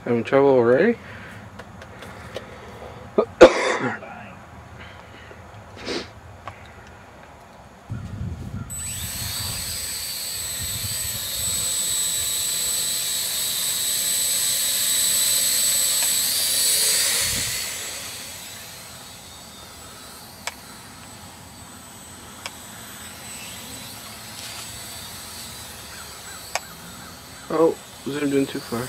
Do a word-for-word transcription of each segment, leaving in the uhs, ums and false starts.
Having trouble already? Oh, zoomed in too far.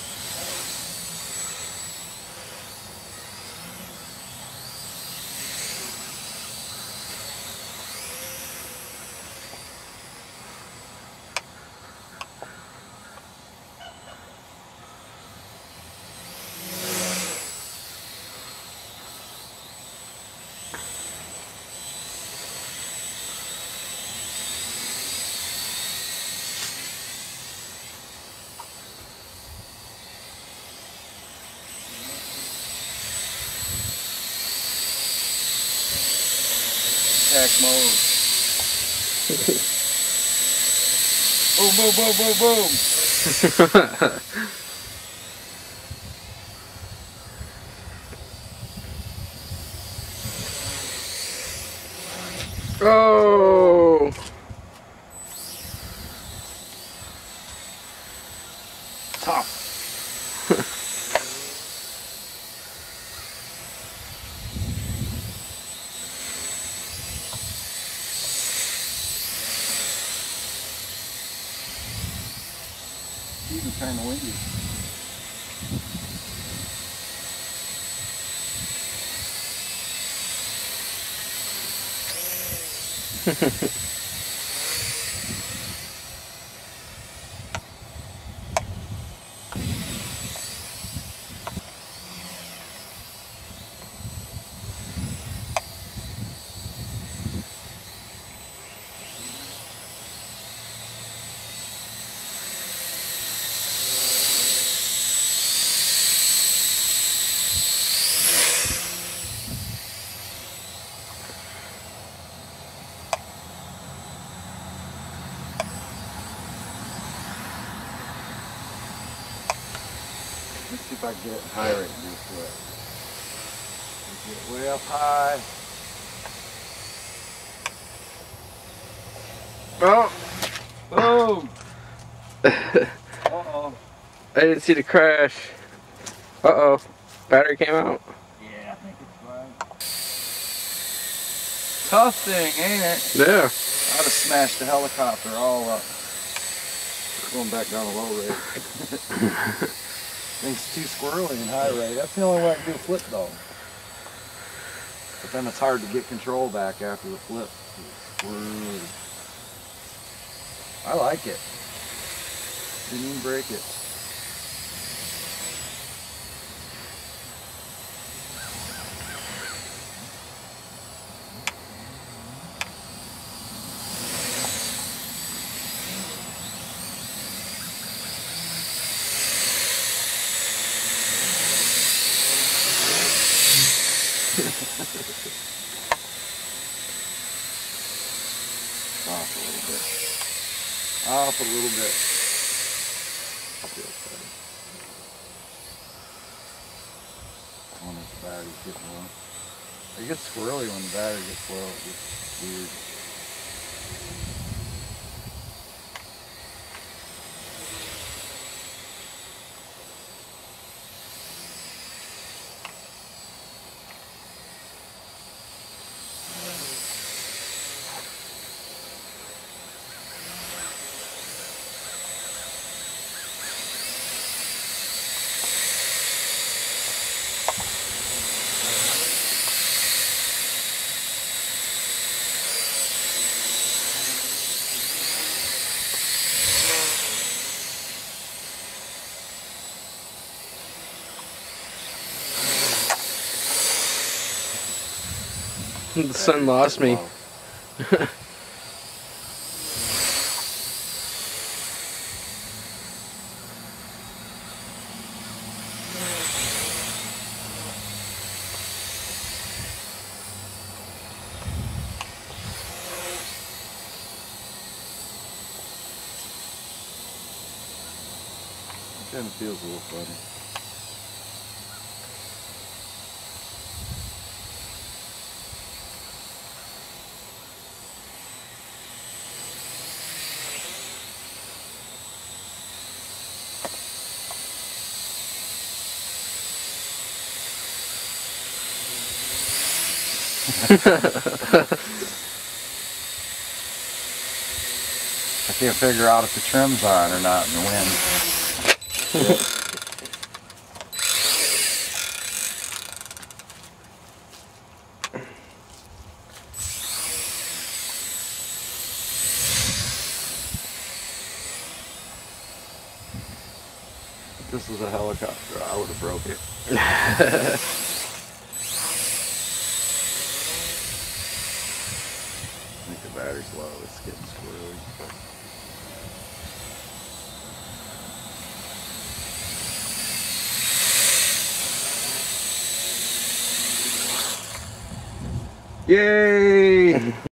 Attack mode. Boom, boom, boom, boom, boom. Oh! Tough. Even kind of windy. Let's see if I can get high right next to it. Get way up high. Oh! Boom! Uh-oh. I didn't see the crash. Uh-oh. Battery came out? Yeah, I think it's right. Tough thing, ain't it? Yeah. I'd have smashed the helicopter all up. Going back down the low rate. Thing's too squirrely and high rate. That's the only way I can do a flip though. But then it's hard to get control back after the flip. It's squirrely. I like it. Didn't even break it. Off a little bit. Off a little bit. When the battery's getting low. It gets squirrely when the battery gets low. It gets weird. The sun lost me. Kind of feels a little funny. I can't figure out if the trim's on or not in the wind. If this was a helicopter, I would have broke it. I think the battery's low. It's getting squirrely. Yay!